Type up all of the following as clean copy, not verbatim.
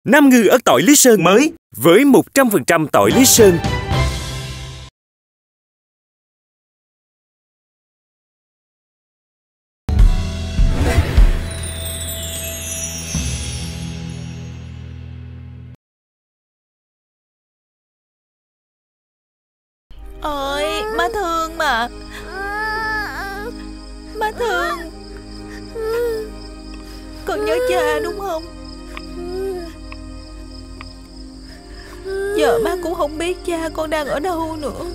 Nam Ngư ớt tỏi Lý Sơn mới với 100% tỏi Lý Sơn. Ôi, má thương mà. Má thương. Con nhớ cha đúng không? Giờ má cũng không biết cha con đang ở đâu nữa.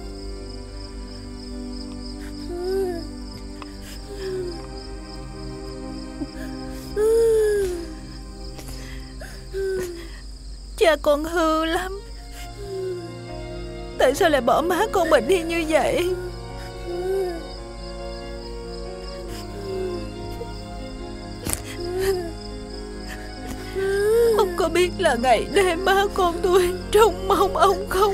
Cha con hư lắm. Tại sao lại bỏ má con mình đi như vậy? Ông có biết là ngày đêm má con tôi trông mong ông không?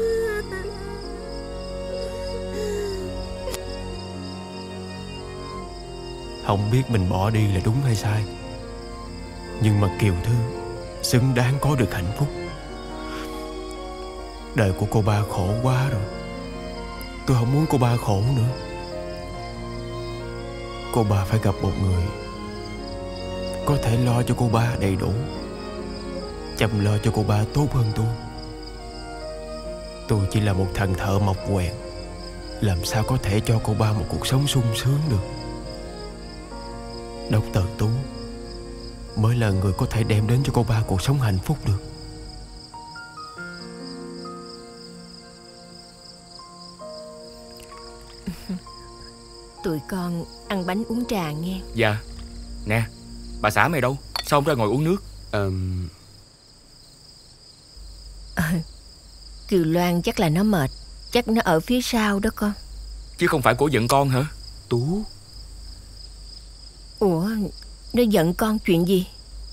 Không biết mình bỏ đi là đúng hay sai, nhưng mà Kiều Thư xứng đáng có được hạnh phúc. Đời của cô ba khổ quá rồi. Tôi không muốn cô ba khổ nữa. Cô ba phải gặp một người có thể lo cho cô ba đầy đủ, chăm lo cho cô ba tốt hơn tôi. Tôi chỉ là một thằng thợ mộc quẹn, làm sao có thể cho cô ba một cuộc sống sung sướng được. Dr. Tú mới là người có thể đem đến cho cô ba cuộc sống hạnh phúc được. Tụi con ăn bánh uống trà nghe. Dạ. Nè, bà xã mày đâu? Sao không ra ngồi uống nước? Kiều Loan chắc là nó mệt. Chắc nó ở phía sau đó con. Chứ không phải cổ giận con hả? Tú. Ủa, nó giận con chuyện gì?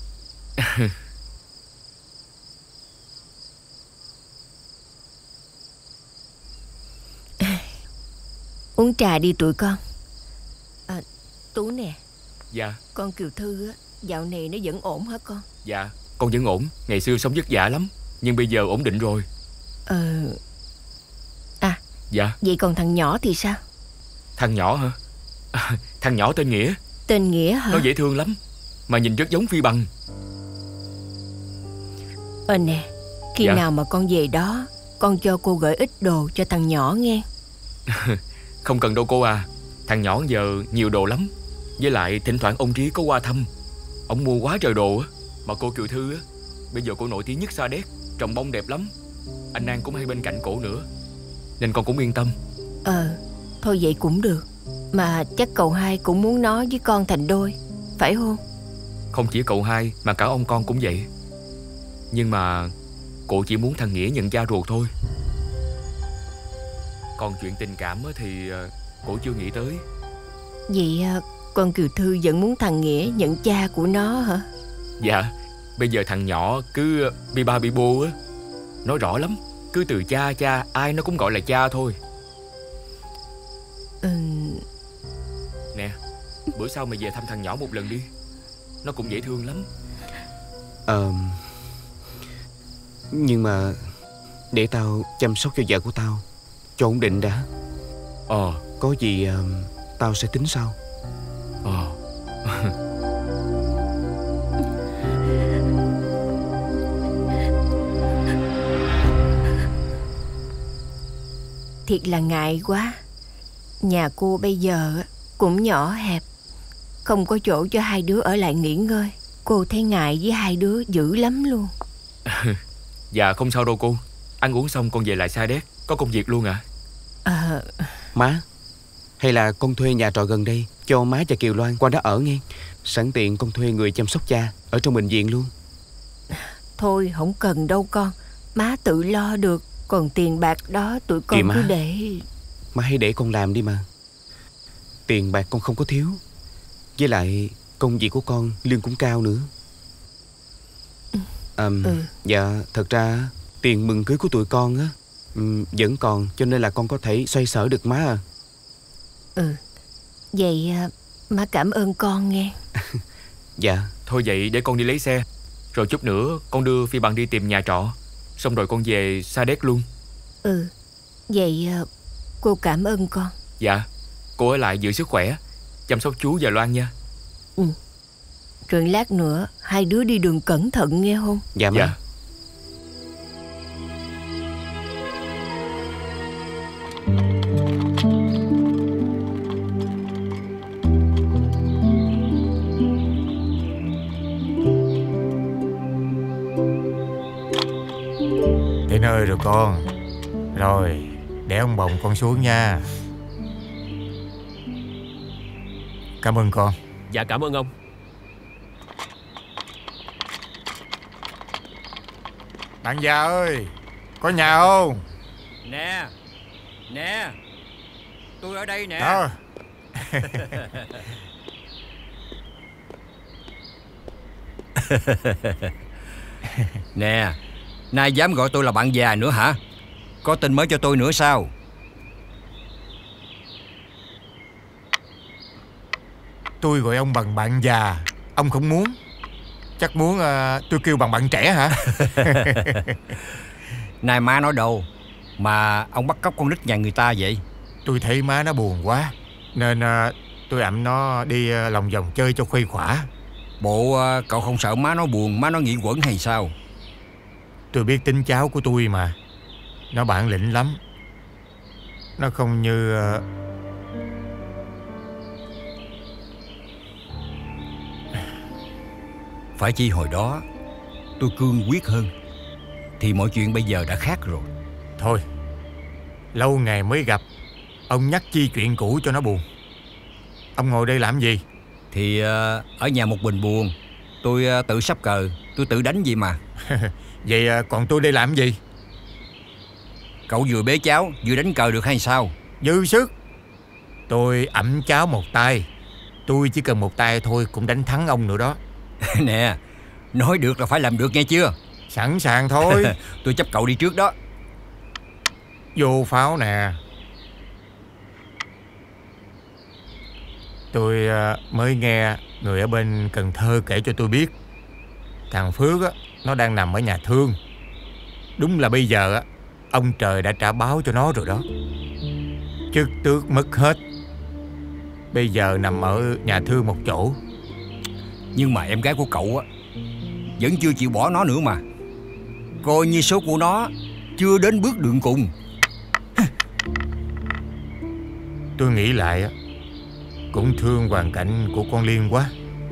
Uống trà đi tụi con. Tú nè. Dạ. Con Kiều Thư á, dạo này nó vẫn ổn hả con? Dạ, con vẫn ổn. Ngày xưa sống vất vả lắm, nhưng bây giờ ổn định rồi. Dạ. Vậy còn thằng nhỏ thì sao? Thằng nhỏ hả? Thằng nhỏ tên Nghĩa. Tên Nghĩa hả? Nó dễ thương lắm, mà nhìn rất giống Phi Bằng. Nè, khi nào mà con về đó, con cho cô gửi ít đồ cho thằng nhỏ nghe. Không cần đâu cô à. Thằng nhỏ giờ nhiều đồ lắm. Với lại thỉnh thoảng ông Trí có qua thăm. Ông mua quá trời đồ á. Mà cô Kiều Thư á, bây giờ cô nổi tiếng nhất Sa Đéc, trồng bông đẹp lắm. Anh An cũng hay bên cạnh cổ nữa, nên con cũng yên tâm. Thôi vậy cũng được. Mà chắc cậu hai cũng muốn nó với con thành đôi, phải không? Không chỉ cậu hai mà cả ông con cũng vậy. Nhưng mà cô chỉ muốn thằng Nghĩa nhận cha ruột thôi. Còn chuyện tình cảm thì cô chưa nghĩ tới. Vậy con Kiều Thư vẫn muốn thằng Nghĩa nhận cha của nó hả? Dạ. Bây giờ thằng nhỏ cứ bi ba bi bô á. Nói rõ lắm. Cứ từ cha ai nó cũng gọi là cha thôi. Nè, bữa sau mày về thăm thằng nhỏ một lần đi. Nó cũng dễ thương lắm. Nhưng mà để tao chăm sóc cho vợ của tao cho ổn định đã. Có gì tao sẽ tính sau. Thiệt là ngại quá. Nhà cô bây giờ cũng nhỏ hẹp, không có chỗ cho hai đứa ở lại nghỉ ngơi. Cô thấy ngại với hai đứa dữ lắm luôn. Dạ không sao đâu cô. Ăn uống xong con về lại Sa Đéc. Có công việc luôn à? Má, hay là con thuê nhà trọ gần đây cho má và Kiều Loan qua đó ở nghe. Sẵn tiện con thuê người chăm sóc cha ở trong bệnh viện luôn. Thôi không cần đâu con. Má tự lo được. Còn tiền bạc đó tụi con cứ để. Má hãy để con làm đi mà. Tiền bạc con không có thiếu. Với lại công việc của con lương cũng cao nữa. Dạ, thật ra tiền mừng cưới của tụi con á vẫn còn, cho nên là con có thể xoay sở được má à. Vậy má cảm ơn con nghe. Dạ. Thôi vậy để con đi lấy xe. Rồi chút nữa con đưa Phi Bằng đi tìm nhà trọ, xong rồi con về Sa Đéc luôn. Vậy cô cảm ơn con. Dạ, cô ở lại giữ sức khỏe, chăm sóc chú và Loan nha. Rồi lát nữa hai đứa đi đường cẩn thận nghe không? Dạ má. Dạ. Đến nơi rồi con. Rồi, để ông bồng con xuống nha. Cảm ơn con. Dạ cảm ơn ông. Bạn già ơi, có nhà không? Nè, tôi ở đây nè. Đó. Nè, nay dám gọi tôi là bạn già nữa hả? Có tin mới cho tôi nữa sao? Tôi gọi ông bằng bạn già, ông không muốn. Chắc muốn tôi kêu bằng bạn trẻ hả? Nay má nói đâu mà ông bắt cóc con nít nhà người ta vậy? Tôi thấy má nó buồn quá, nên tôi ẵm nó đi lòng vòng chơi cho khuây khỏa. Bộ cậu không sợ má nó buồn, má nó nghĩ quẩn hay sao? Tôi biết tính cháu của tôi mà. Nó bản lĩnh lắm. Nó không như Phải chi hồi đó tôi cương quyết hơn thì mọi chuyện bây giờ đã khác rồi. Thôi, lâu ngày mới gặp, ông nhắc chi chuyện cũ cho nó buồn. Ông ngồi đây làm gì? Thì ở nhà một mình buồn, tôi tự sắp cờ, tôi tự đánh gì mà. Vậy còn tôi đây làm gì? Cậu vừa bế cháu vừa đánh cờ được hay sao? Dư sức. Tôi ẵm cháu một tay, tôi chỉ cần một tay thôi cũng đánh thắng ông nữa đó. Nè, nói được là phải làm được nghe chưa? Sẵn sàng thôi. Tôi chấp cậu đi trước đó. Vô pháo nè. Tôi mới nghe người ở bên Cần Thơ kể cho tôi biết, thằng Phước á, nó đang nằm ở nhà thương. Đúng là bây giờ á, ông trời đã trả báo cho nó rồi đó. Chức tước mất hết, bây giờ nằm ở nhà thương một chỗ. Nhưng mà em gái của cậu á vẫn chưa chịu bỏ nó nữa mà. Coi như số của nó chưa đến bước đường cùng. Tôi nghĩ lại á, cũng thương hoàn cảnh của con Liên quá.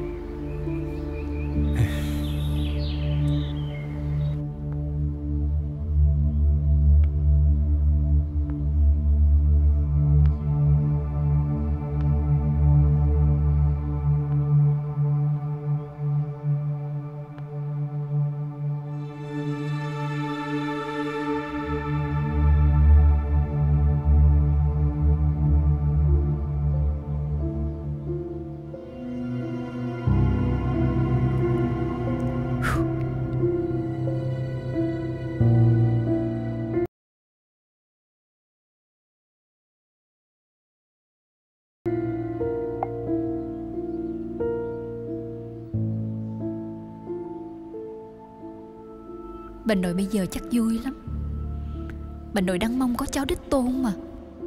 Bà nội bây giờ chắc vui lắm. Bà nội đang mong có cháu đích tôn mà.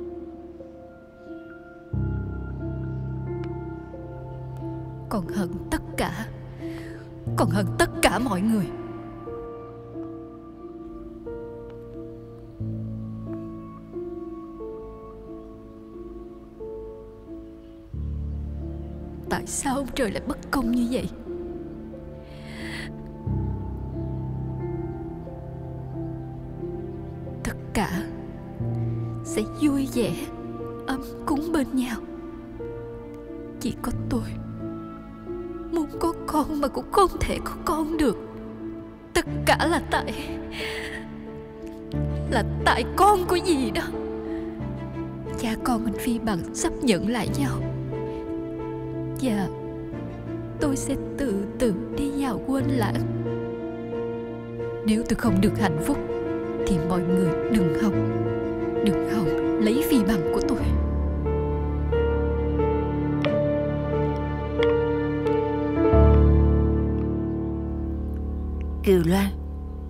Còn hận tất cả, còn hận tất cả mọi người. Tại sao ông trời lại bất công như vậy? Tất cả sẽ vui vẻ, ấm cúng bên nhau. Chỉ có tôi muốn có con mà cũng không thể có con được. Tất cả là tại con của dì đó. Cha con anh Phi Bằng sắp nhận lại nhau, và tôi sẽ từ từ đi vào quên lãng. Nếu tôi không được hạnh phúc thì mọi người đừng hòng lấy Phi Bằng của tôi.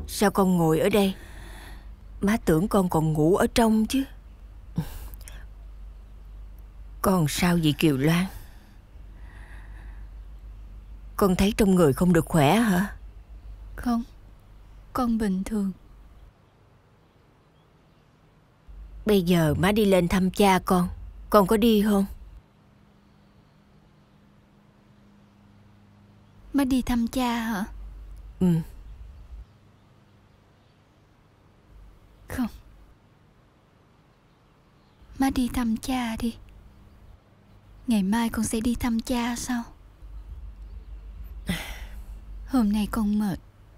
Sao con ngồi ở đây? Má tưởng con còn ngủ ở trong chứ. Con sao vậy Kiều Loan? Con thấy trong người không được khỏe hả? Không, con bình thường. Bây giờ má đi lên thăm cha con có đi không? Má đi thăm cha hả? Ừ. Không. Má đi thăm cha đi. Ngày mai con sẽ đi thăm cha sau. Hôm nay con mệt.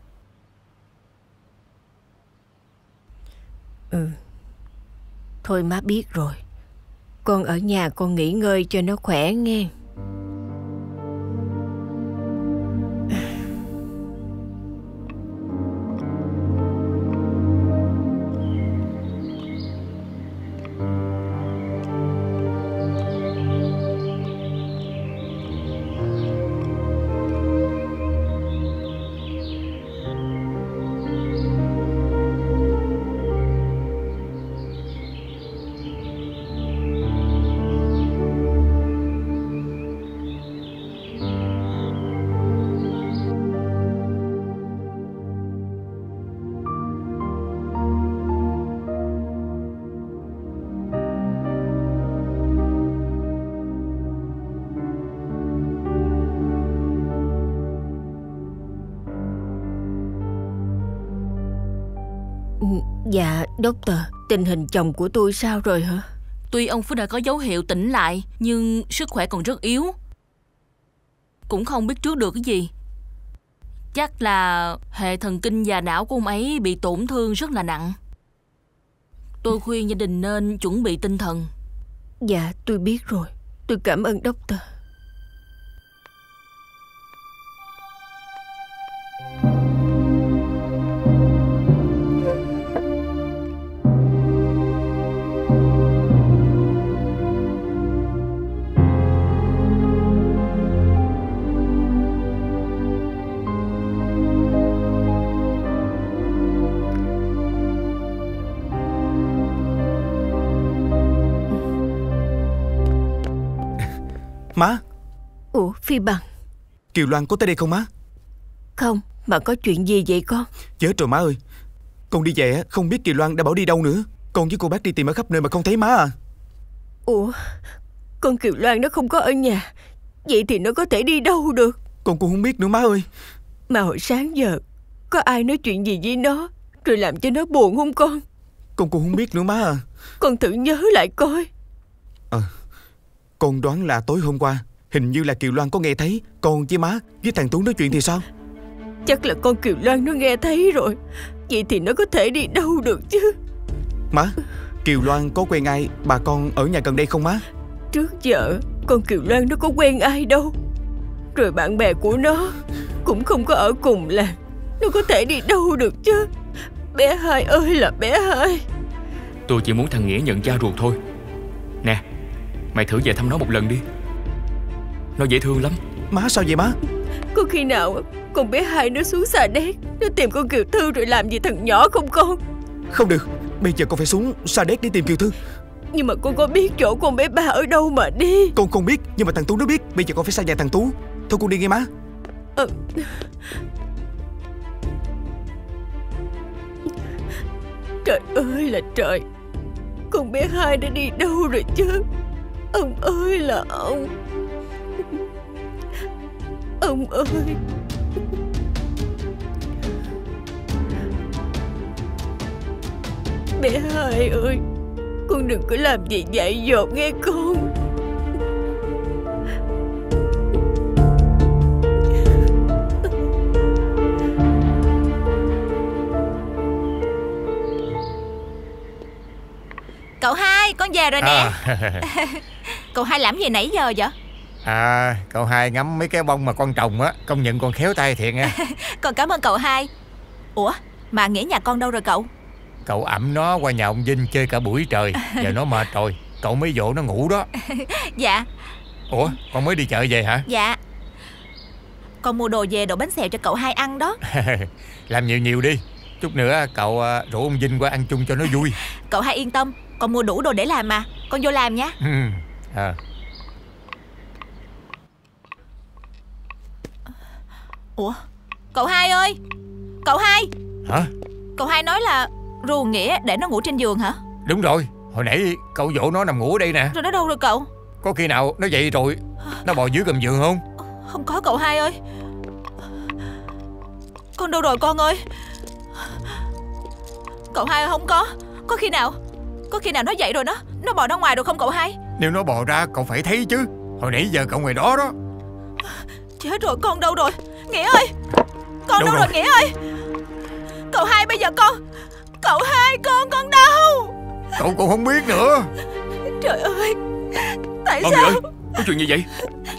Ừ. Thôi má biết rồi. Con ở nhà con nghỉ ngơi cho nó khỏe nghe. Dạ, doctor, tình hình chồng của tôi sao rồi hả? Tuy ông Phước đã có dấu hiệu tỉnh lại, nhưng sức khỏe còn rất yếu. Cũng không biết trước được cái gì. Chắc là hệ thần kinh và não của ông ấy bị tổn thương rất là nặng. Tôi khuyên gia đình nên chuẩn bị tinh thần. Dạ, tôi biết rồi. Tôi cảm ơn doctor. Má. Ủa, Phi Bằng. Kiều Loan có tới đây không má? Không, mà có chuyện gì vậy con? Chết rồi má ơi. Con đi về không biết Kiều Loan đã bỏ đi đâu nữa. Con với cô bác đi tìm ở khắp nơi mà không thấy má à. Ủa, con Kiều Loan nó không có ở nhà, vậy thì nó có thể đi đâu được? Con cũng không biết nữa má ơi. Mà hồi sáng giờ có ai nói chuyện gì với nó rồi làm cho nó buồn không con? Con cũng không biết nữa má à. Con thử nhớ lại coi. Con đoán là tối hôm qua hình như là Kiều Loan có nghe thấy con với má với thằng Tú nói chuyện thì sao? Chắc là con Kiều Loan nó nghe thấy rồi. Vậy thì nó có thể đi đâu được chứ? Má, Kiều Loan có quen ai bà con ở nhà gần đây không má? Trước giờ con Kiều Loan nó có quen ai đâu. Rồi bạn bè của nó cũng không có ở cùng làng. Nó có thể đi đâu được chứ? Bé Hai ơi là bé Hai. Tôi chỉ muốn thằng Nghĩa nhận cha ruột thôi. Nè, mày thử về thăm nó một lần đi. Nó dễ thương lắm. Má sao vậy má? Có khi nào con bé Hai nó xuống Sa Đéc, nó tìm con Kiều Thư rồi làm gì thằng nhỏ không con? Không được, bây giờ con phải xuống Sa Đéc để tìm Kiều Thư. Nhưng mà con có biết chỗ con bé Ba ở đâu mà đi. Con không biết, nhưng mà thằng Tú nó biết. Bây giờ con phải sang nhà thằng Tú. Thôi con đi nghe má. Trời ơi là trời, con bé Hai đã đi đâu rồi chứ? Ông ơi là ông. Ông ơi. Bé Hai ơi, con đừng có làm gì dại dột nghe con. Cậu Hai, con về rồi nè. Cậu Hai làm gì nãy giờ vậy? Cậu Hai ngắm mấy cái bông mà con trồng á. Công nhận con khéo tay thiệt nha. Con cảm ơn cậu Hai. Ủa, mà Nghĩa nhà con đâu rồi cậu? Cậu ẵm nó qua nhà ông Vinh chơi cả buổi trời. Giờ nó mệt rồi, cậu mới dỗ nó ngủ đó. Dạ. Ủa, con mới đi chợ về hả? Dạ. Con mua đồ về, đổ bánh xèo cho cậu Hai ăn đó. Làm nhiều nhiều đi. Chút nữa cậu rủ ông Vinh qua ăn chung cho nó vui. Cậu hai yên tâm, con mua đủ đồ để làm mà. Con vô làm nha. Ủa, cậu hai ơi, cậu hai. Hả? Cậu hai nói là rủ Nghĩa để nó ngủ trên giường hả? Đúng rồi, hồi nãy cậu dỗ nó nằm ngủ ở đây nè. Rồi nó đâu rồi cậu? Có khi nào nó dậy rồi nó bò dưới gầm giường không? Không có cậu hai ơi. Con đâu rồi con ơi? Cậu hai ơi, không có. Có khi nào nó dậy rồi nó bò ra ngoài rồi không cậu hai? Nếu nó bò ra cậu phải thấy chứ. Hồi nãy giờ cậu ngoài đó đó. Chết rồi, con đâu rồi? Nghĩa ơi, con đâu rồi Nghĩa ơi? Cậu hai bây giờ Cậu hai con đâu? Cậu cũng không biết nữa. Trời ơi, tại sao? Nghĩa ơi, có chuyện gì vậy?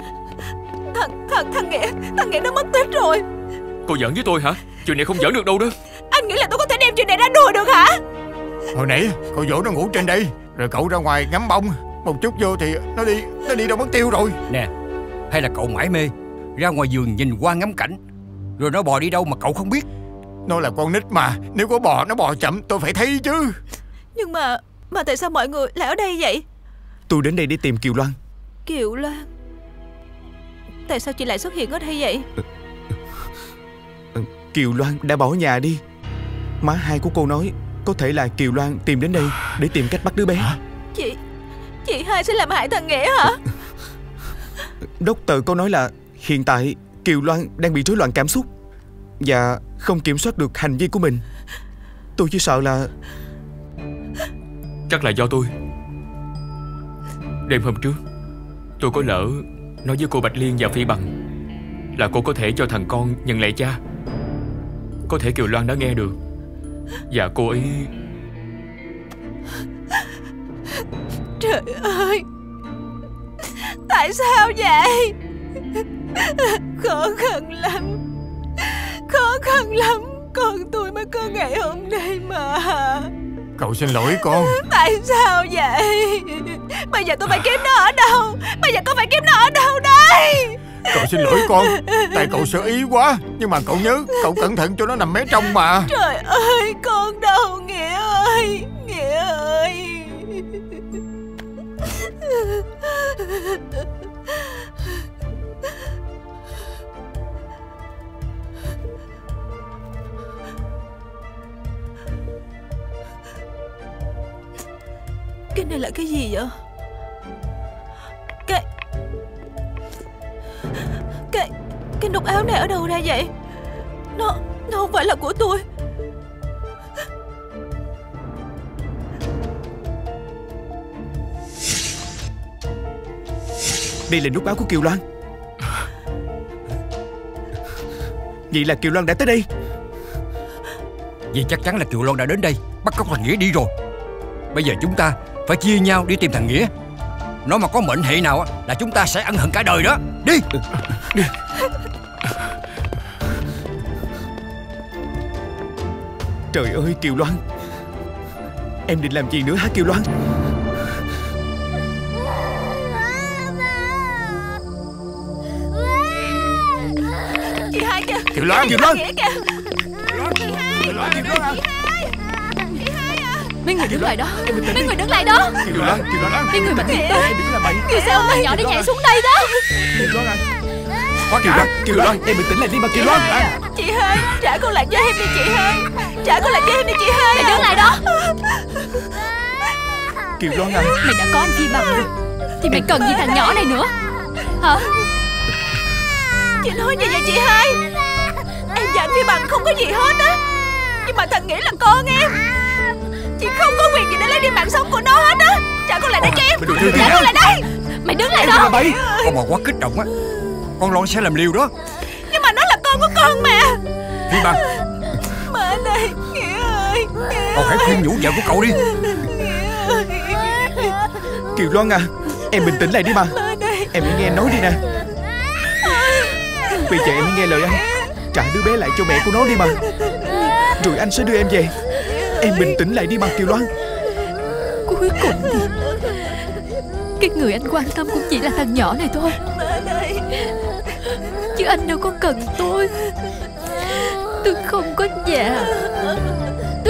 Thằng Nghĩa nó mất tích rồi. Cô giỡn với tôi hả? Chuyện này không giỡn được đâu đó. Anh nghĩ là tôi có thể đem chuyện này ra đùa được hả? Hồi nãy cậu dỗ nó ngủ trên đây, rồi cậu ra ngoài ngắm bông. Một chút vô thì nó đi đâu mất tiêu rồi. Nè, hay là cậu mải mê ra ngoài vườn nhìn qua ngắm cảnh, rồi nó bò đi đâu mà cậu không biết? Nó là con nít mà, nếu có bò nó bò chậm tôi phải thấy chứ. Nhưng mà tại sao mọi người lại ở đây vậy? Tôi đến đây để tìm Kiều Loan. Kiều Loan? Tại sao chị lại xuất hiện ở đây vậy? Kiều Loan đã bỏ nhà đi. Má hai của cô nói có thể là Kiều Loan tìm đến đây để tìm cách bắt đứa bé. Chị hai sẽ làm hại thằng Nghĩa hả? Doctor có nói là hiện tại Kiều Loan đang bị rối loạn cảm xúc và không kiểm soát được hành vi của mình. Tôi chỉ sợ là chắc là do tôi. Đêm hôm trước tôi có lỡ nói với cô Bạch Liên và Phi Bằng là cô có thể cho thằng con nhận lại cha. Có thể Kiều Loan đã nghe được và cô ấy... Trời ơi, tại sao vậy? Khó khăn lắm con tôi mới có ngày hôm nay mà. Cậu xin lỗi con. Tại sao vậy? Bây giờ tôi phải kiếm nó ở đâu? Bây giờ con phải kiếm nó ở đâu đây? Cậu xin lỗi con, tại cậu sơ ý quá. Nhưng mà cậu nhớ, cậu cẩn thận cho nó nằm mé trong mà. Trời ơi, con đâu Nghĩa ơi, Nghĩa ơi. Cái này là cái gì vậy? Cái nút áo này ở đâu ra vậy? Nó không phải là của tôi. Đây là nút áo của Kiều Loan. Vậy là Kiều Loan đã tới đây. Vậy chắc chắn là Kiều Loan đã đến đây bắt cóc thằng Nghĩa đi rồi. Bây giờ chúng ta phải chia nhau đi tìm thằng Nghĩa. Nó mà có mệnh hệ nào là chúng ta sẽ ân hận cả đời đó. Đi. Trời ơi Kiều Loan, em định làm gì nữa hả Kiều Loan? Chị hai kìa. Kiều Loan, Kiều Loan. Mấy người đứng lại đó. Mấy người đứng lại đó. Kiều Loan, Mấy người mạnh miệng tới. đừng làm bậy. Vì sao thằng nhỏ để nhảy xuống đây đó? Kiều Loan à. Kiều Loan, em bình tĩnh lại đi mà Kiều Loan. Chị hai, trả con lại cho em đi chị hai. Trả con lại cho em đi chị hai. Mày đứng lại đó. Kiều Loan à. Mày đã có anh Phi Bằng rồi thì mày cần gì thằng nhỏ này nữa hả? Chị nói gì vậy chị hai? Em và anh Phi Bằng không có gì hết á. Nhưng mà thằng Nghĩa là con em. Chị không có quyền gì để lấy đi mạng sống của nó hết á. Trả con lại đây cho em. Trả con lại đây. Mày đứng lại đó. Con mà quá kích động á, con Loan sẽ làm liều đó. Nhưng mà nó là con của con mà. Phi Bằng, Mà đây, Nghĩa ơi, Nghĩa con hãy khuyên nhủ vợ của cậu đi. Kiều Loan à, em bình tĩnh lại đi mà. Em hãy nghe anh nói đi nè. Bây giờ em hãy nghe lời anh. Trả đứa bé lại cho mẹ của nó đi mà. Rồi anh sẽ đưa em về. Em bình tĩnh lại đi mà Kiều Loan. Cuối cùng thì cái người anh quan tâm cũng chỉ là thằng nhỏ này thôi. Chứ anh đâu có cần tôi. Tôi không có nhà.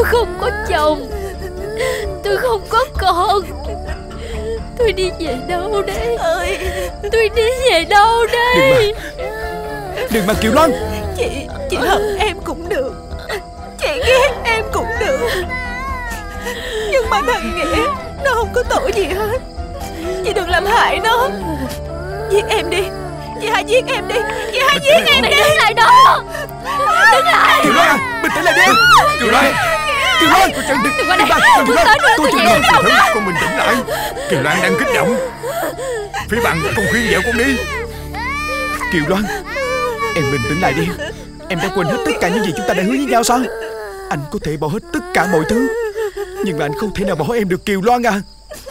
Tôi không có chồng, tôi không có con. Tôi đi về đâu đây? Tôi đi về đâu đây? Đừng mà Kiều Loan. Chị hận em cũng được, chị ghét em cũng được, nhưng mà thằng Nghĩa nó không có tội gì hết. Chị đừng làm hại nó. Giết em đi, chị hãy giết em đi, chị hãy giết em đi. Đứng lại đó, đứng lại. Kiều Loan, bình tĩnh lại đi. Kiều Loan, Kiều Loan, đừng qua đây. Tôi tới nữa, tôi về đâu đó. Con bình tĩnh lại. Kiều Loan đang kích động. Phí Bằng, con khuyên vợ con đi. Kiều Loan, em bình tĩnh lại đi. Em đã quên hết tất cả những gì chúng ta đã hứa với nhau sao? Anh có thể bỏ hết tất cả mọi thứ, nhưng mà anh không thể nào bỏ em được Kiều Loan à.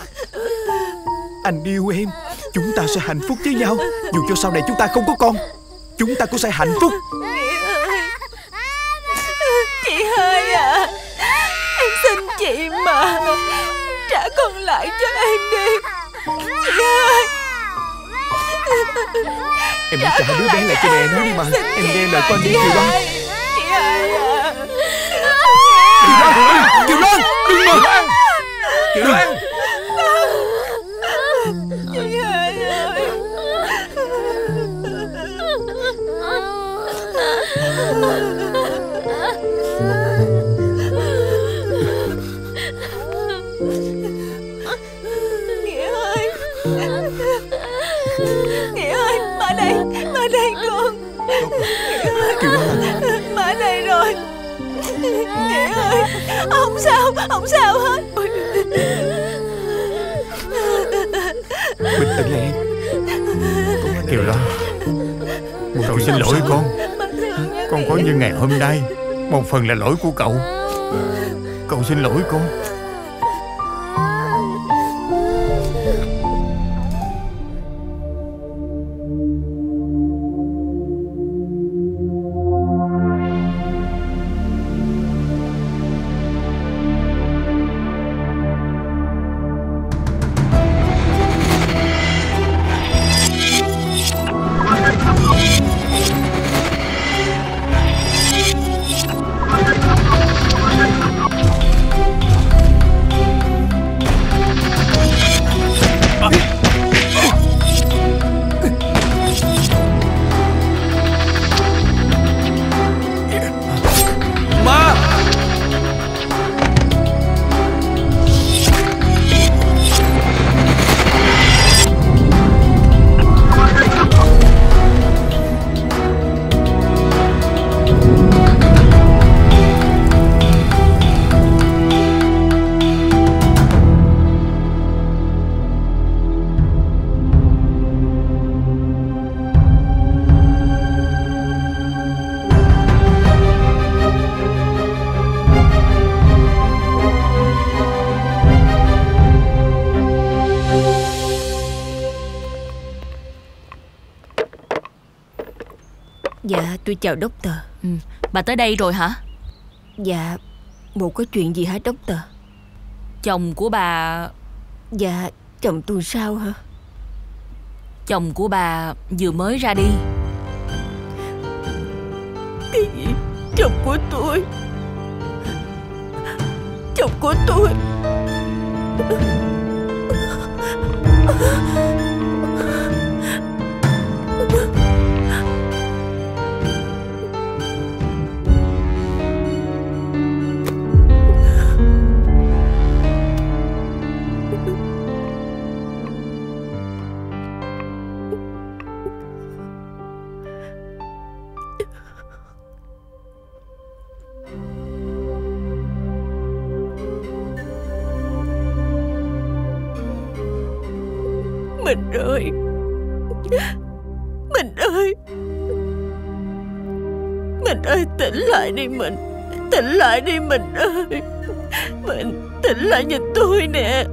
Anh yêu em. Chúng ta sẽ hạnh phúc với nhau. Dù cho sau này chúng ta không có con, chúng ta cũng sẽ hạnh phúc. Chị hai à, em xin chị mà, trả con lại cho em đi. Chị hai, em hãy trả đứa bé lại cho mẹ nó đi mà. Em nghe lời con đi Kiều Loan. chị hai à. Kiều Loan, đừng mà. Kiều Loan. Chị hai ơi. Nghĩa ơi, Nghĩa ơi, má đây con. Kiều Loan, má đây rồi. Nghĩa ơi, không sao hết. bình tĩnh lại em. Kiều Loan, cậu xin lỗi con. Con có như ngày hôm nay, một phần là lỗi của cậu. Cậu xin lỗi con. Dạ, tôi chào Doctor. Bà tới đây rồi hả? Dạ, bộ có chuyện gì hả Doctor? Chồng của bà... Dạ, chồng tôi sao hả? Chồng của bà vừa mới ra đi. Cái gì? Chồng của tôi? Chồng của tôi? Mình ơi, mình ơi, mình ơi, tỉnh lại đi mình, tỉnh lại đi mình ơi, mình tỉnh lại nhìn tôi nè.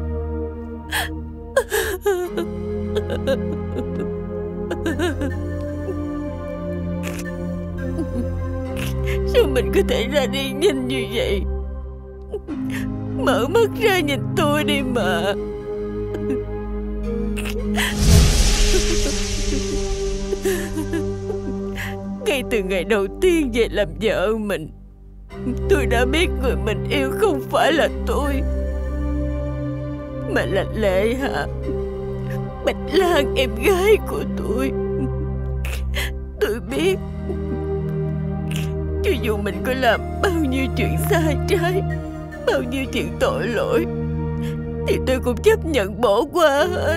Sao mình có thể ra đi nhanh như vậy? Mở mắt ra nhìn tôi đi mà. Ngay từ ngày đầu tiên về làm vợ mình, Tôi đã biết người mình yêu không phải là tôi, mà là Lệ Hà, Bạch Lan, em gái của tôi. Tôi biết cho dù mình có làm bao nhiêu chuyện sai trái, bao nhiêu chuyện tội lỗi, thì tôi cũng chấp nhận bỏ qua hết.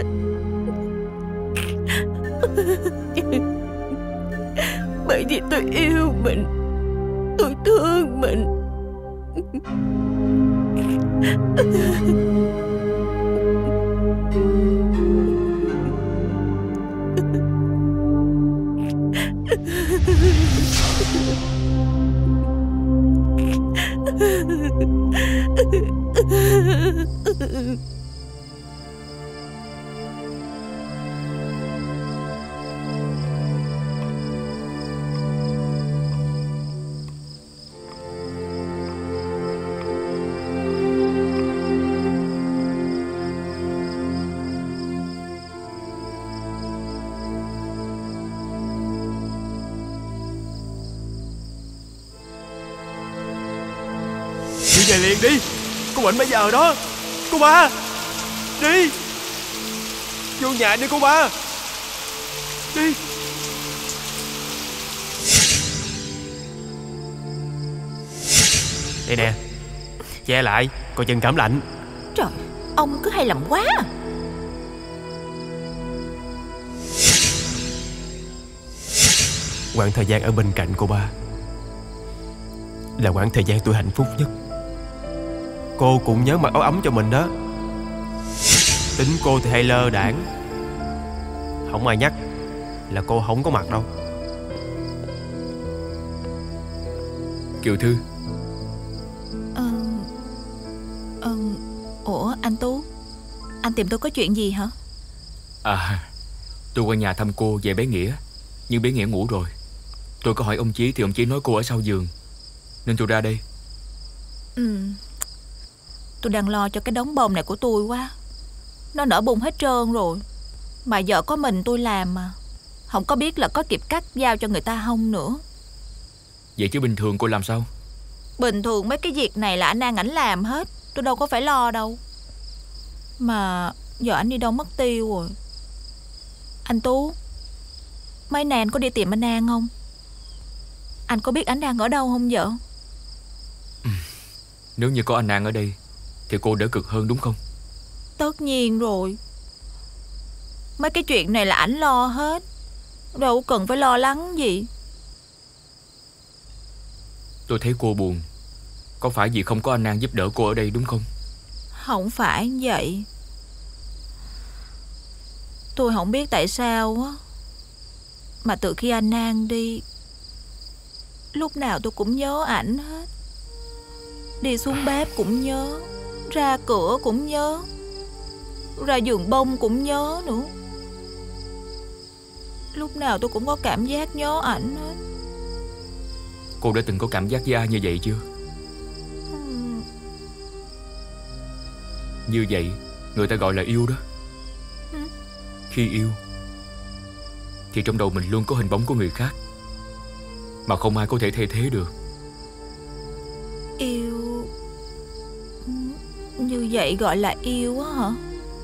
Bởi vì tôi yêu mình, tôi thương mình. Đi về liền đi, cô bệnh bây giờ đó. Cô ba, đi vô nhà đi cô ba, đi. Đây nè, che lại, coi chừng cảm lạnh. Trời, ông cứ hay làm quá. Quãng thời gian ở bên cạnh cô ba là quãng thời gian tôi hạnh phúc nhất. Cô cũng nhớ mặc áo ấm cho mình đó. Tính cô thì hay lơ đãng, không ai nhắc là cô không có mặt đâu. Kiều Thư. Ủa anh Tú, anh tìm tôi có chuyện gì hả? Tôi qua nhà thăm cô về bé Nghĩa, nhưng bé Nghĩa ngủ rồi. Tôi có hỏi ông Chí thì ông Chí nói cô ở sau giường, nên tôi ra đây. Tôi đang lo cho cái đống bông này của tôi quá. Nó nở bung hết trơn rồi. Mà vợ có mình tôi làm mà, không có biết là có kịp cắt giao cho người ta không nữa. Vậy chứ bình thường cô làm sao? Bình thường mấy cái việc này là anh An ảnh làm hết, tôi đâu có phải lo đâu. Mà giờ anh đi đâu mất tiêu rồi. Anh Tú, mấy nay anh có đi tìm anh An không? Anh có biết anh đang ở đâu không vợ? Nếu như có anh An ở đây thì cô đỡ cực hơn đúng không? Tất nhiên rồi. Mấy cái chuyện này là ảnh lo hết, đâu cần phải lo lắng gì. Tôi thấy cô buồn, có phải vì không có anh An giúp đỡ cô ở đây đúng không? Không phải vậy. Tôi không biết tại sao á, mà từ khi anh An đi, lúc nào tôi cũng nhớ ảnh hết. Đi xuống bếp cũng nhớ, ra cửa cũng nhớ, ra giường bông cũng nhớ nữa. Lúc nào tôi cũng có cảm giác nhớ ảnh hết. Cô đã từng có cảm giác với ai như vậy chưa? Như vậy người ta gọi là yêu đó. Khi yêu thì trong đầu mình luôn có hình bóng của người khác, mà không ai có thể thay thế được. Yêu như vậy gọi là yêu á hả?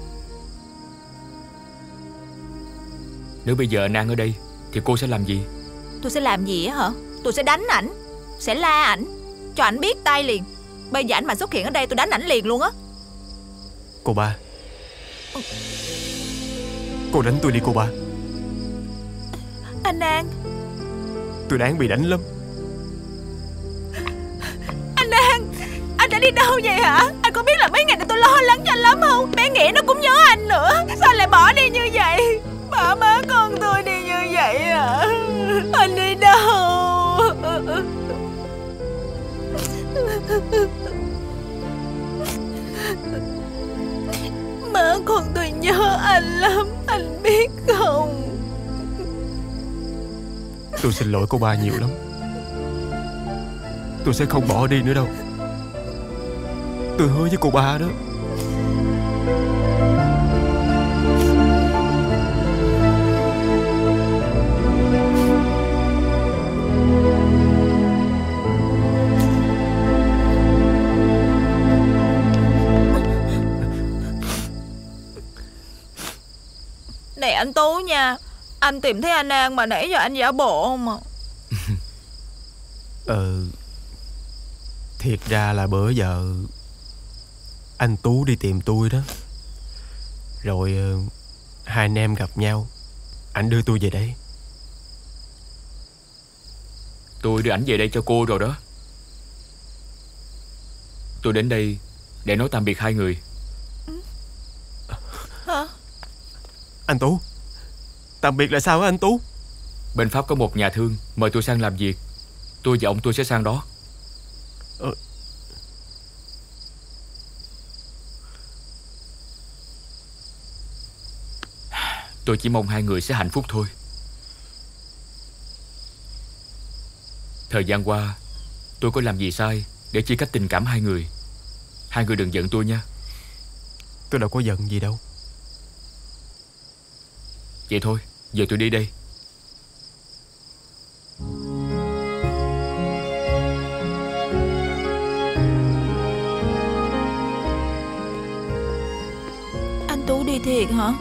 Nếu bây giờ anh An ở đây thì cô sẽ làm gì? Tôi sẽ làm gì á hả? Tôi sẽ đánh ảnh, sẽ la ảnh, cho ảnh biết tay liền. Bây giờ ảnh mà xuất hiện ở đây tôi đánh ảnh liền luôn á. Cô ba, cô đánh tôi đi cô ba. Anh An, tôi đáng bị đánh lắm. Anh An, anh đã đi đâu vậy hả? Anh có biết là mấy ngày này tôi lo lắng cho anh lắm không? Bé Nghĩa nó cũng nhớ anh nữa. Sao anh lại bỏ đi như vậy? Bỏ má con tôi đi như vậy hả? Anh đi đâu? Má con tôi nhớ anh lắm, anh biết không? Tôi xin lỗi cô ba nhiều lắm. Tôi sẽ không bỏ đi nữa đâu. Tôi hứa với cô ba đó. anh Tú nha. Anh tìm thấy anh An mà nãy giờ anh giả bộ không à? Thiệt ra là bữa giờ anh Tú đi tìm tôi đó. Rồi hai anh em gặp nhau, anh đưa tôi về đây. Tôi đưa ảnh về đây cho cô rồi đó. Tôi đến đây để nói tạm biệt hai người. Hả? Anh Tú, tạm biệt là sao á anh Tú? Bên Pháp có một nhà thương mời tôi sang làm việc. Tôi và ông tôi sẽ sang đó. Tôi chỉ mong hai người sẽ hạnh phúc thôi. Thời gian qua tôi có làm gì sai để chia cách tình cảm hai người? Hai người đừng giận tôi nha. Tôi đâu có giận gì đâu. Vậy thôi, giờ tôi đi đây. Anh Tú đi thiệt hả?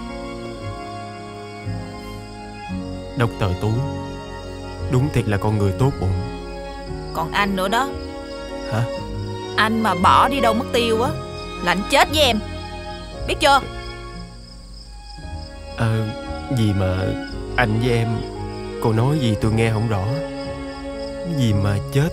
Dr. Tú đúng thiệt là con người tốt bụng. Còn anh nữa đó. Hả? Anh mà bỏ đi đâu mất tiêu á là anh chết với em, biết chưa? Gì mà anh với em, cô nói gì tôi nghe không rõ. Gì mà chết?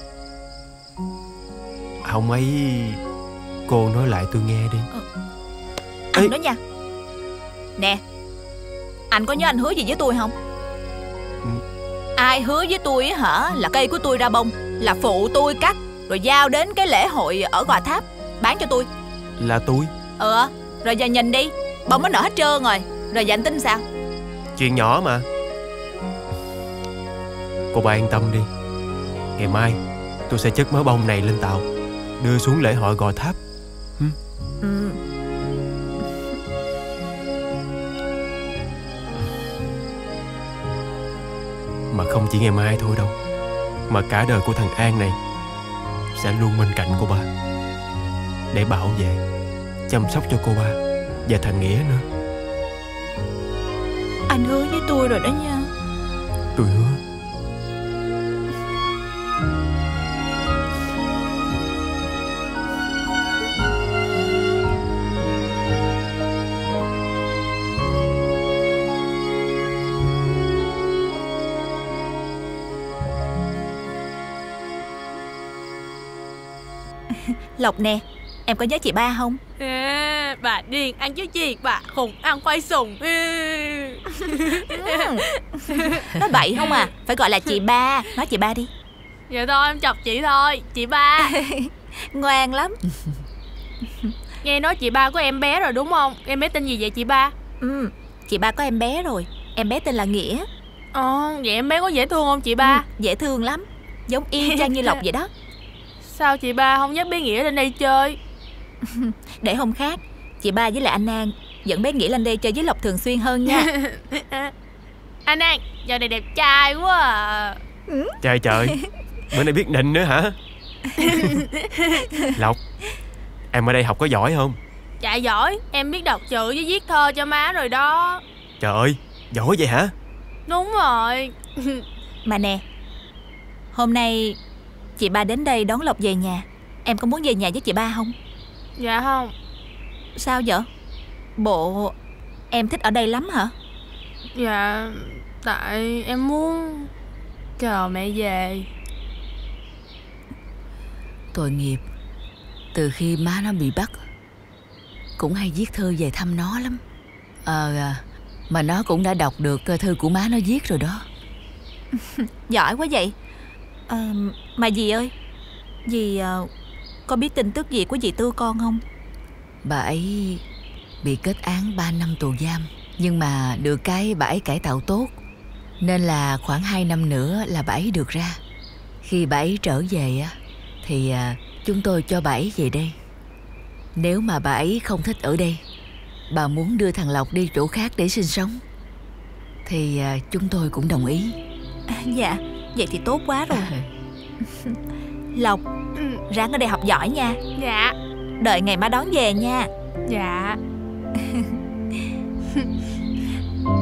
Không ấy, cô nói lại tôi nghe đi. Anh đó nha. Nè, anh có nhớ anh hứa gì với tôi không? Ai hứa với tôi hả là cây của tôi ra bông, là phụ tôi cắt, rồi giao đến cái lễ hội ở Gò Tháp bán cho tôi. Là tôi? Rồi giờ nhìn đi, bông nó nở hết trơn rồi. Rồi giờ anh tính sao? Chuyện nhỏ mà. Cô ba yên tâm đi. Ngày mai tôi sẽ chất mớ bông này lên tàu, đưa xuống lễ hội Gò Tháp. Mà không chỉ ngày mai thôi đâu, mà cả đời của thằng An này sẽ luôn bên cạnh cô ba, để bảo vệ, chăm sóc cho cô ba và thằng Nghĩa nữa. Anh hứa với tôi rồi đó nha. Tôi hứa. Lộc nè, em có nhớ chị ba không? Bà điên ăn chứ gì, bà khùng ăn khoai sùng. Nói bậy không à, phải gọi là chị ba. Nói chị ba đi. Vậy thôi em chọc chị thôi, chị ba. Ngoan lắm. Nghe nói chị ba có em bé rồi đúng không? Em bé tên gì vậy chị ba? Chị ba có em bé rồi. Em bé tên là Nghĩa. Vậy em bé có dễ thương không chị ba? Dễ thương lắm, giống y chang như Lộc vậy đó. Sao chị ba không dắt bé Nghĩa lên đây chơi? Để hôm khác chị ba với lại anh An dẫn bé Nghĩa lên đây chơi với Lộc thường xuyên hơn nha. Anh An, giờ này đẹp trai quá à. Trời trời, bữa nay biết nịnh nữa hả? Lộc, em ở đây học có giỏi không? Dạ giỏi, em biết đọc chữ với viết thơ cho má rồi đó. Trời ơi, giỏi vậy hả? Đúng rồi. Mà nè, hôm nay chị ba đến đây đón Lộc về nhà. Em có muốn về nhà với chị ba không? Dạ không. Sao vậy? Bộ em thích ở đây lắm hả? Dạ, tại em muốn chờ mẹ về. Tội nghiệp. Từ khi má nó bị bắt cũng hay viết thư về thăm nó lắm. Mà nó cũng đã đọc được thư của má nó viết rồi đó. Giỏi quá vậy. Mà dì ơi, dì có biết tin tức gì của dì Tư con không? Bà ấy bị kết án 3 năm tù giam, nhưng mà được cái bà ấy cải tạo tốt, nên là khoảng 2 năm nữa là bà ấy được ra. Khi bà ấy trở về thì chúng tôi cho bà ấy về đây. Nếu mà bà ấy không thích ở đây, bà muốn đưa thằng Lộc đi chỗ khác để sinh sống, thì chúng tôi cũng đồng ý. Dạ, vậy thì tốt quá rồi. Lộc, ráng ở đây học giỏi nha. Dạ. Đợi ngày má đón về nha. Dạ.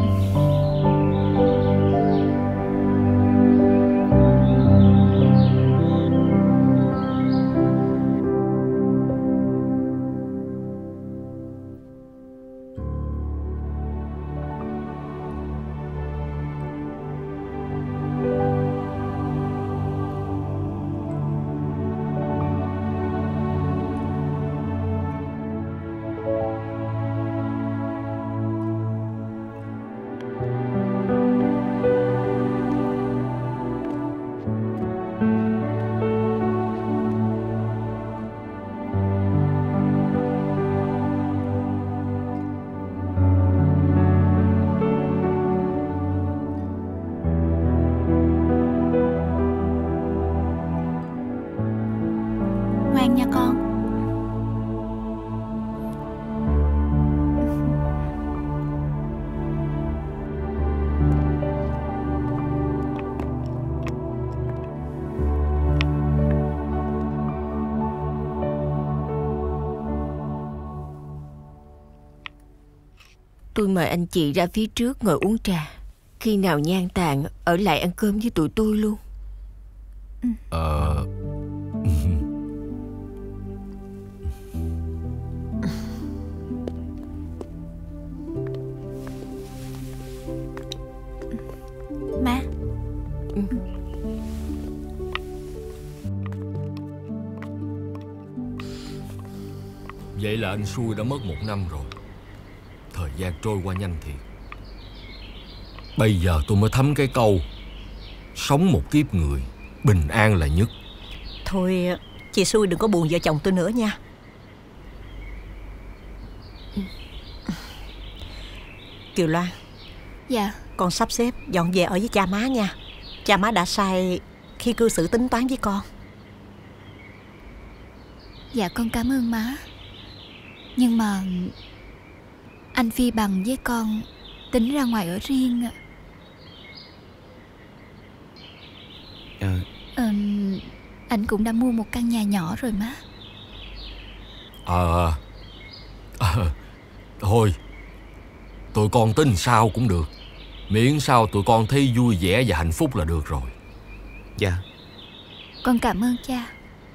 ngoan nha con. Tôi mời anh chị ra phía trước ngồi uống trà. Khi nào Nhan tàn ở lại ăn cơm với tụi tôi luôn. Má. Vậy là anh Xui đã mất 1 năm rồi. Thời gian trôi qua nhanh thiệt. Bây giờ tôi mới thấm cái câu sống một kiếp người, bình an là nhất. Thôi chị Xui đừng có buồn vợ chồng tôi nữa nha. Kiều Loan. Dạ. Con sắp xếp dọn về ở với cha má nha. Cha má đã sai khi cư xử tính toán với con. Dạ con cảm ơn má. Nhưng mà anh Phi Bằng với con tính ra ngoài ở riêng ạ. Anh cũng đã mua một căn nhà nhỏ rồi má. Thôi tụi con tính sao cũng được, miễn sao tụi con thấy vui vẻ và hạnh phúc là được rồi. Dạ. Con cảm ơn cha.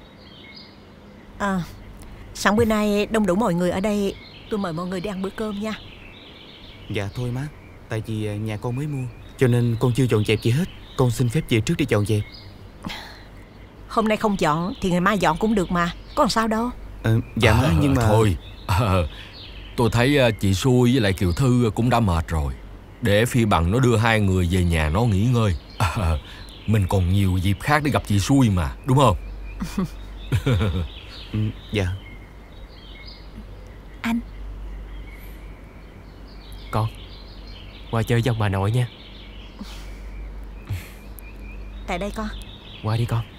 Sẵn bữa nay đông đủ mọi người ở đây, tôi mời mọi người đi ăn bữa cơm nha. Dạ thôi má, tại vì nhà con mới mua, cho nên con chưa dọn dẹp gì hết. Con xin phép về trước đi dọn dẹp. Hôm nay không dọn thì ngày mai dọn cũng được mà, có làm sao đâu. Dạ má, nhưng mà thôi tôi thấy chị Xui với lại Kiều Thư cũng đã mệt rồi. Để Phi Bằng nó đưa hai người về nhà nó nghỉ ngơi. Mình còn nhiều dịp khác để gặp chị Xui mà, đúng không? Dạ. Anh. Con qua chơi với ông bà nội nha. Tại đây con. Qua đi con.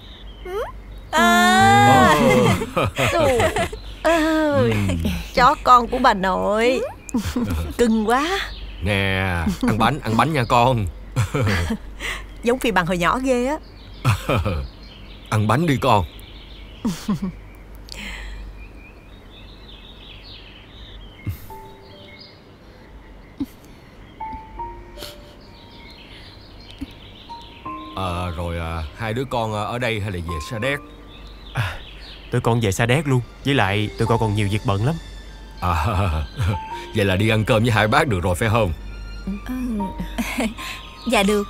Chó con của bà nội. Cưng quá. Nè, ăn bánh nha con. Giống Phi Bằng hồi nhỏ ghê á. Ăn bánh đi con. Rồi hai đứa con ở đây hay là về Sa Đéc? Tụi con về Sa Đéc luôn. Với lại tụi con còn nhiều việc bận lắm. Vậy là đi ăn cơm với hai bác được rồi phải không? Dạ được.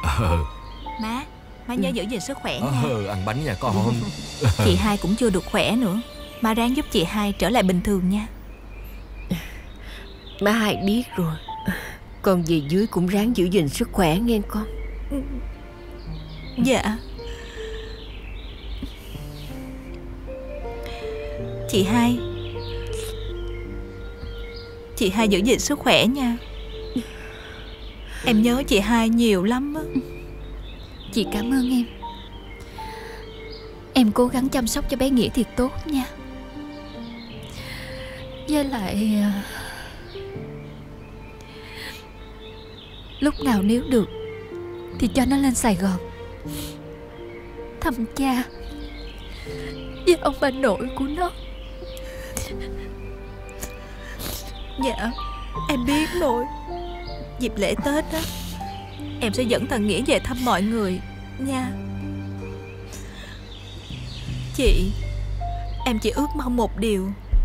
Má nhớ giữ gìn sức khỏe nha. Ăn bánh nha con. Chị Hai cũng chưa được khỏe nữa. Má ráng giúp chị Hai trở lại bình thường nha. Má Hai biết rồi. Con về dưới cũng ráng giữ gìn sức khỏe nghe con. Dạ. Chị Hai giữ gìn sức khỏe nha. Em nhớ chị Hai nhiều lắm á. Chị cảm ơn em. Em cố gắng chăm sóc cho bé Nghĩa thiệt tốt nha. Với lại lúc nào nếu được thì cho nó lên Sài Gòn thăm cha với ông bà nội của nó. Dạ em biết rồi. Dịp lễ Tết á, em sẽ dẫn thằng Nghĩa về thăm mọi người nha. Em chỉ ước mong một điều.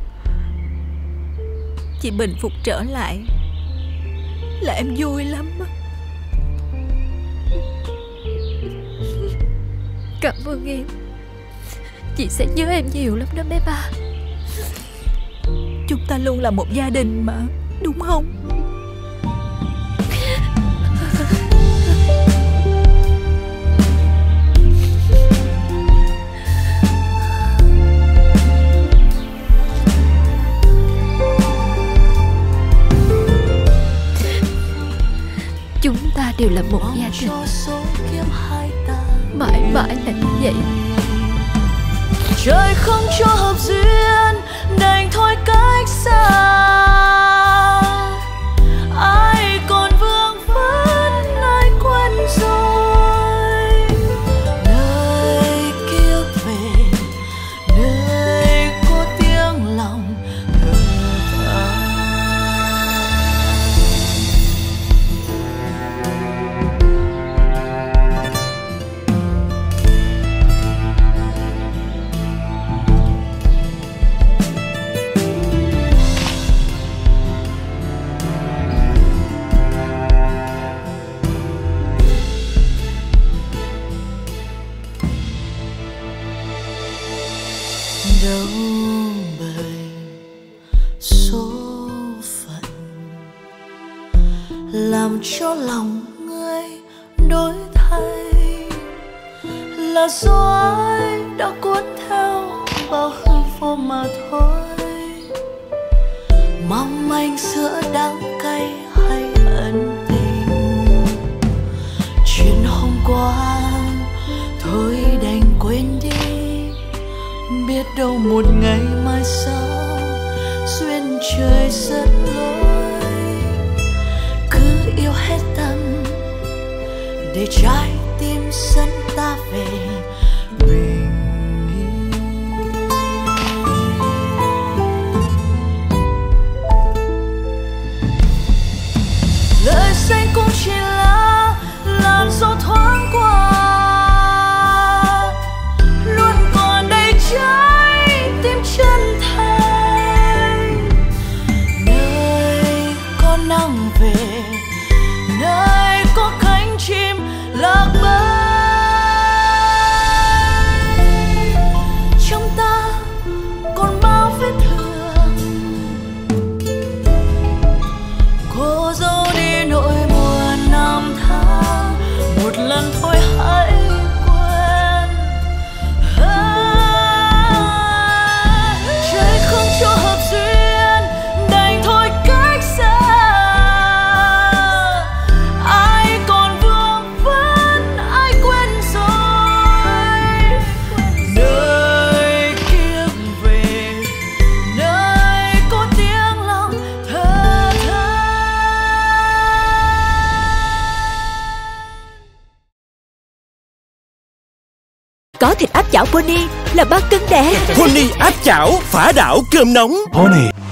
Chị bình phục trở lại là em vui lắm á. Cảm ơn em. Chị sẽ nhớ em nhiều lắm đó bé ba. Chúng ta luôn là một gia đình mà, đúng không? Chúng ta đều là một gia đình, mãi mãi là như vậy. Trời không cho hợp duyên, đành thôi cách xa. Ai còn vương vấn, ai quen rồi. Nơi kia về, nơi có tiếng lòng thở than. Đâu bời số phận làm cho lòng ngươi đổi thay, là do ai đã cuốn theo bao hư vô mà thôi. Mong manh giữa đắng cay hay ân tình, chuyện hôm qua thôi đành quên đi. Biết đâu một ngày mai sau duyên trời rất lối. Cứ yêu hết tâm để trái tim dẫn ta về bình yên. Lời danh cũng chỉ là làn gió thoáng qua, trái tim chân thành. Nơi có nắng về, nơi có cánh chim lạc bay. Trong ta còn bao vết thương, cô dâu đi nỗi buồn năm tháng. Một lần thôi hãy có thịt áp chảo Pony là bát cứng đẻ. Pony áp chảo phá đảo cơm nóng. Pony